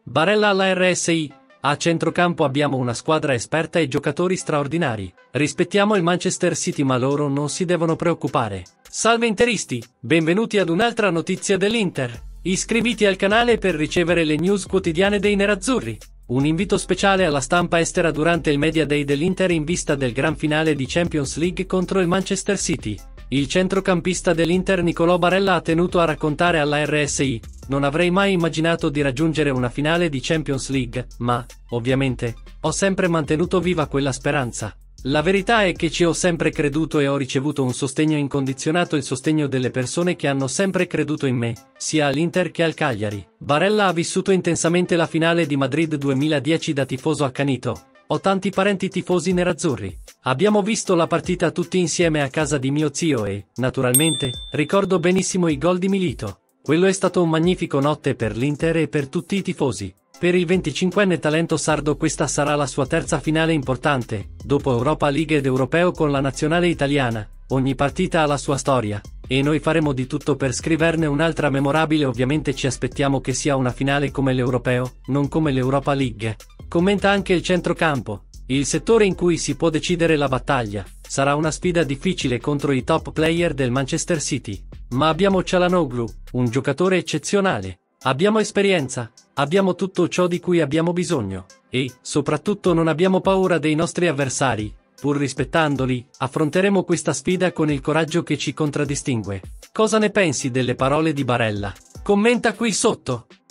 Barella alla RSI. A centrocampo abbiamo una squadra esperta e giocatori straordinari. Rispettiamo il Manchester City, ma loro non si devono preoccupare. Salve interisti, benvenuti ad un'altra notizia dell'Inter. Iscriviti al canale per ricevere le news quotidiane dei nerazzurri. Un invito speciale alla stampa estera durante il Media Day dell'Inter in vista del gran finale di Champions League contro il Manchester City. Il centrocampista dell'Inter Nicolò Barella ha tenuto a raccontare alla RSI: non avrei mai immaginato di raggiungere una finale di Champions League, ma, ovviamente, ho sempre mantenuto viva quella speranza. La verità è che ci ho sempre creduto e ho ricevuto un sostegno incondizionato, il sostegno delle persone che hanno sempre creduto in me, sia all'Inter che al Cagliari. Barella ha vissuto intensamente la finale di Madrid 2010 da tifoso accanito. Ho tanti parenti tifosi nerazzurri. Abbiamo visto la partita tutti insieme a casa di mio zio e, naturalmente, ricordo benissimo i gol di Milito. Quello è stato un magnifico notte per l'Inter e per tutti i tifosi. Per il 25enne talento sardo questa sarà la sua terza finale importante, dopo Europa League ed Europeo con la nazionale italiana. Ogni partita ha la sua storia, e noi faremo di tutto per scriverne un'altra memorabile. Ovviamente ci aspettiamo che sia una finale come l'Europeo, non come l'Europa League. Commenta anche il centrocampo, il settore in cui si può decidere la battaglia. Sarà una sfida difficile contro i top player del Manchester City, ma abbiamo Çalhanoğlu, un giocatore eccezionale. Abbiamo esperienza, abbiamo tutto ciò di cui abbiamo bisogno, e, soprattutto, non abbiamo paura dei nostri avversari. Pur rispettandoli, affronteremo questa sfida con il coraggio che ci contraddistingue. Cosa ne pensi delle parole di Barella? Commenta qui sotto!